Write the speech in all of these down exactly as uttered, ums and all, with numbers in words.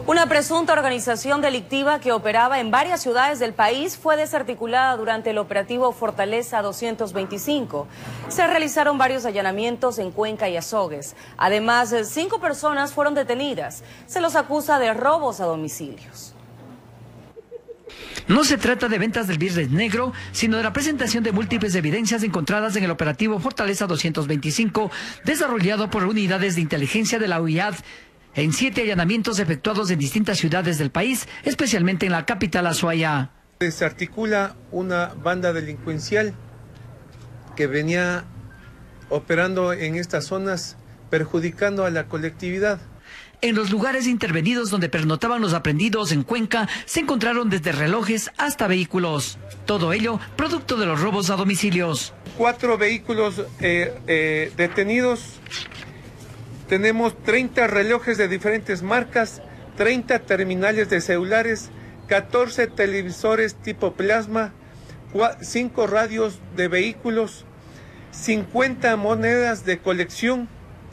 Una presunta organización delictiva que operaba en varias ciudades del país fue desarticulada durante el operativo Fortaleza doscientos veinticinco. Se realizaron varios allanamientos en Cuenca y Azogues. Además, cinco personas fueron detenidas. Se los acusa de robos a domicilios. No se trata de ventas del viernes negro, sino de la presentación de múltiples evidencias encontradas en el operativo Fortaleza doscientos veinticinco, desarrollado por unidades de inteligencia de la U I A D, en siete allanamientos efectuados en distintas ciudades del país, especialmente en la capital Azuaya. Se articula una banda delincuencial que venía operando en estas zonas, perjudicando a la colectividad. En los lugares intervenidos donde pernotaban los aprehendidos en Cuenca, se encontraron desde relojes hasta vehículos. Todo ello producto de los robos a domicilios. Cuatro vehículos eh, eh, detenidos. Tenemos treinta relojes de diferentes marcas, treinta terminales de celulares, catorce televisores tipo plasma, cinco radios de vehículos, cincuenta monedas de colección,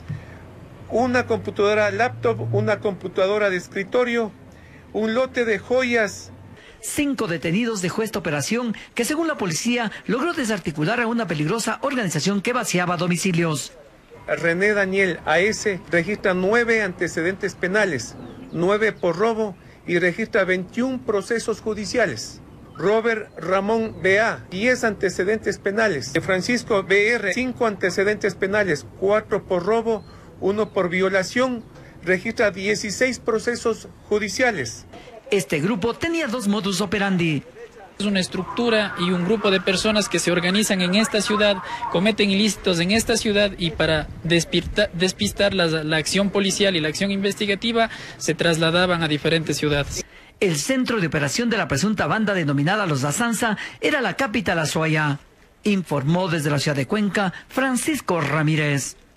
una computadora laptop, una computadora de escritorio, un lote de joyas. Cinco detenidos dejó esta operación que, según la policía, logró desarticular a una peligrosa organización que vaciaba domicilios. René Daniel A S registra nueve antecedentes penales, nueve por robo y registra veintiún procesos judiciales. Robert Ramón B A, diez antecedentes penales. Francisco B R, cinco antecedentes penales, cuatro por robo, uno por violación, registra dieciséis procesos judiciales. Este grupo tenía dos modus operandi. Es una estructura y un grupo de personas que se organizan en esta ciudad, cometen ilícitos en esta ciudad y para despistar, despistar la, la acción policial y la acción investigativa se trasladaban a diferentes ciudades. El centro de operación de la presunta banda denominada Los Dasanza era la capital Azuaya, informó desde la ciudad de Cuenca Francisco Ramírez.